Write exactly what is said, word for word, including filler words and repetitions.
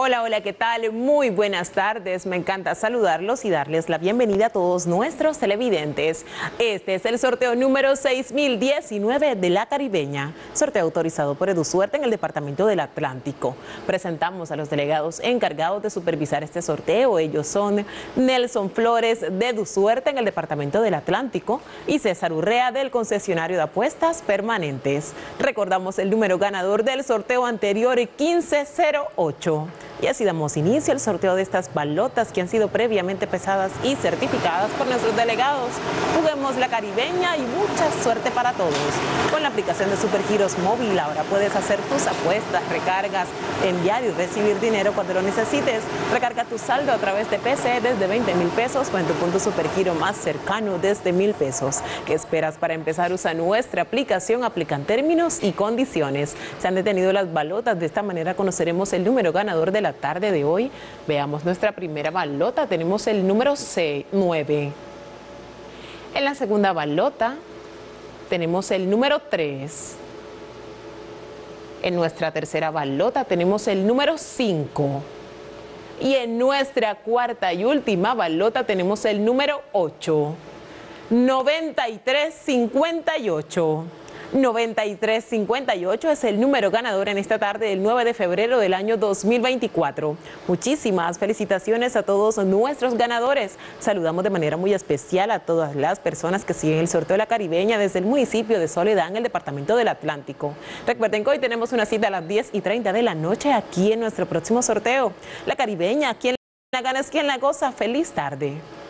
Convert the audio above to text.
Hola, hola, ¿qué tal? Muy buenas tardes. Me encanta saludarlos y darles la bienvenida a todos nuestros televidentes. Este es el sorteo número seis mil diecinueve de La Caribeña, sorteo autorizado por EduSuerte en el Departamento del Atlántico. Presentamos a los delegados encargados de supervisar este sorteo. Ellos son Nelson Flores de EduSuerte en el Departamento del Atlántico y César Urrea del concesionario de apuestas permanentes. Recordamos el número ganador del sorteo anterior, quince cero ocho. Y así damos inicio al sorteo de estas balotas que han sido previamente pesadas y certificadas por nuestros delegados. Juguemos La Caribeña y mucha suerte para todos. Con la aplicación de Supergiros Móvil ahora puedes hacer tus apuestas, recargas, enviar y recibir dinero cuando lo necesites. Recarga tu saldo a través de P C desde veinte mil pesos o en tu punto Supergiro más cercano desde mil pesos. ¿Qué esperas para empezar? Usa nuestra aplicación, aplican términos y condiciones. Se han detenido las balotas, de esta manera conoceremos el número ganador de la tarde de hoy. Veamos nuestra primera balota. Tenemos el número nueve. En la segunda balota tenemos el número tres. En nuestra tercera balota tenemos el número cinco. Y en nuestra cuarta y última balota tenemos el número ocho. noventa y tres cincuenta y ocho. noventa y tres cincuenta y ocho es el número ganador en esta tarde del nueve de febrero del año dos mil veinticuatro. Muchísimas felicitaciones a todos nuestros ganadores. Saludamos de manera muy especial a todas las personas que siguen el sorteo de La Caribeña desde el municipio de Soledad en el Departamento del Atlántico. Recuerden que hoy tenemos una cita a las diez y treinta de la noche aquí en nuestro próximo sorteo. La Caribeña, quien la gana es quien la goza. Feliz tarde.